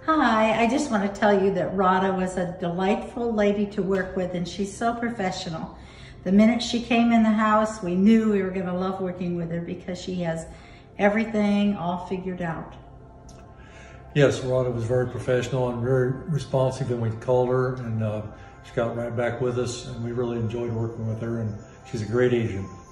Hi, I just want to tell you that Rada was a delightful lady to work with, and she's so professional. The minute she came in the house, we knew we were going to love working with her because she has everything all figured out. Yes, Rada was very professional and very responsive, and we called her, and she got right back with us, and we really enjoyed working with her, and she's a great agent.